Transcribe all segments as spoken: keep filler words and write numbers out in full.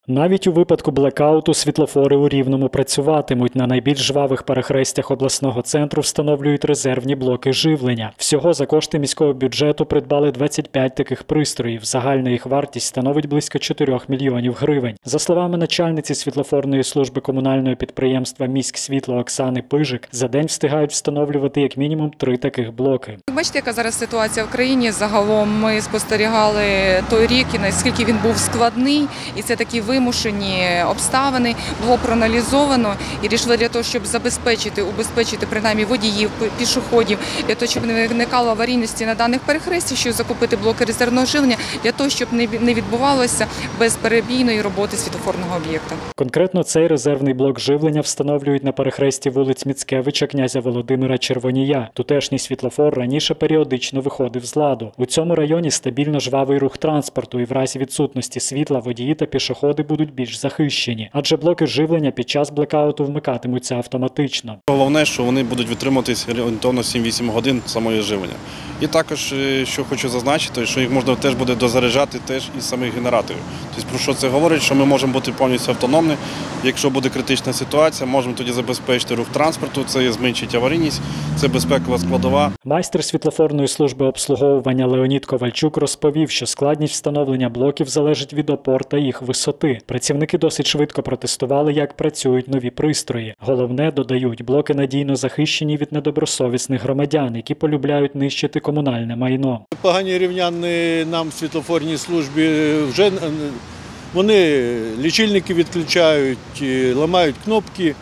Навіть у випадку блекауту світлофори у Рівному працюватимуть. На найбільш жвавих перехрестях обласного центру встановлюють резервні блоки живлення. Всього за кошти міського бюджету придбали двадцять п'ять таких пристроїв. Загальна їх вартість становить близько чотирьох мільйонів гривень. За словами начальниці світлофорної служби комунального підприємства «Міськсвітло» Оксани Пижик, за день встигають встановлювати як мінімум три таких блоки. Бачите, яка зараз ситуація в країні. Загалом ми спостерігали той рік, і наскільки він був складний, і це такі вимушені обставини, було проаналізовано і рішили для того, щоб забезпечити, убезпечити принаймні водіїв, пішоходів, для того, щоб не виникало аварійності на даних перехрестях, щоб закупити блоки резервного живлення, для того, щоб не відбувалося безперебійної роботи світлофорного об'єкта. Конкретно цей резервний блок живлення встановлюють на перехресті вулиць Міцкевича, князя Володимира, Червонія. Тутешній світлофор раніше періодично виходив з ладу. У цьому районі стабільно жвавий рух транспорту, і в разі відсутності світла водії та пішоходи будуть більш захищені, адже блоки живлення під час блекауту вмикатимуться автоматично. Головне, що вони будуть витримуватись орієнтовно сім-вісім годин самої живлення. І також, що хочу зазначити, що їх можна теж буде дозаряджати теж із самих генераторів. Тобто, про що це говорить? Що ми можемо бути повністю автономні. Якщо буде критична ситуація, можемо тоді забезпечити рух транспорту, це зменшить аварійність, це безпекова складова. Майстер світлофорної служби обслуговування Леонід Ковальчук розповів, що складність встановлення блоків залежить від опор та їх висоти. Працівники досить швидко протестували, як працюють нові пристрої. Головне, додають, блоки надійно захищені від недобросовісних громадян, які полюбляють нищити комунальне майно. Погані рівняни нам в світлофорній службі вже вони лічильники відключають, ламають кнопки,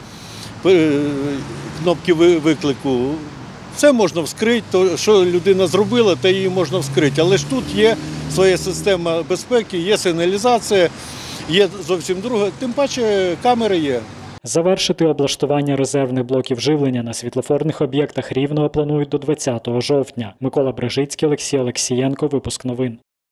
кнопки виклику. Все можна вскрити, то, що людина зробила, то її можна вскрити. Але ж тут є своя система безпеки, є сигналізація, є зовсім друга, тим паче камери є. Завершити облаштування резервних блоків живлення на світлофорних об'єктах Рівного планують до двадцятого жовтня. Микола Брижицький, Олексій Олексієнко, випуск новин.